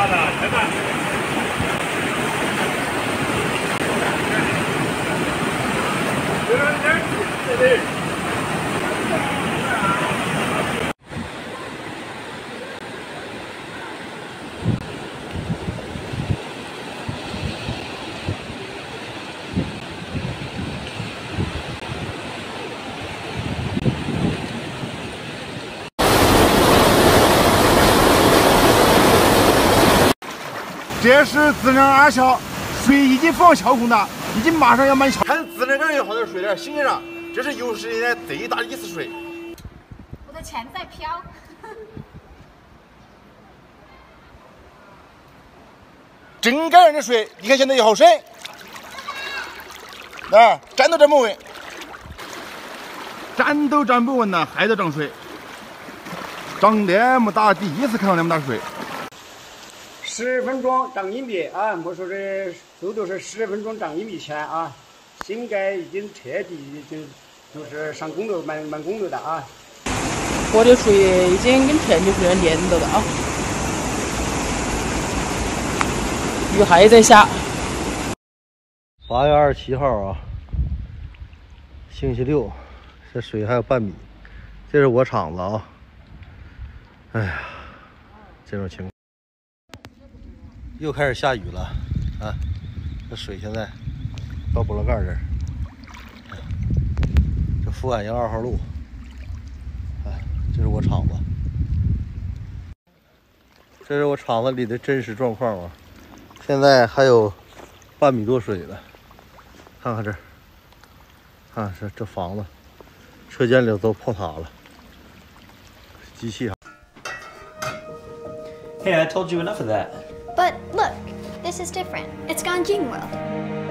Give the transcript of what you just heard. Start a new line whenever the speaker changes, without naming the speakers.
这是自然二桥，水已经放桥空的，已经马上要满桥。看自然这儿好点水了，实际上这是有史以来最大的一次水。
我的钱在飘。
真感人的水，你看现在也好深，啊，站都站不稳，站都站不稳呢，还在涨水，涨那么大，第一次看到那么大水。
10分钟涨硬币啊！我说这速度是10分钟涨硬币钱啊！新街已经彻底已经就是上公路满公路的啊！
河的水已经跟田就是连着的啊，雨还在下。
8月27号啊，星期六，这水还有半米。这是我厂子啊。哎呀，这种情况。 又开始下雨了，啊，这水现在到菠萝盖这儿，这福安营2号路，哎，这是我厂子，这是我厂子里的真实状况啊。现在还有半米多水了，看看这儿，看这房子，车间里都泡塌了，机器上。
Hey, I told you enough of that.
But look, this is different. It's Ganjing World.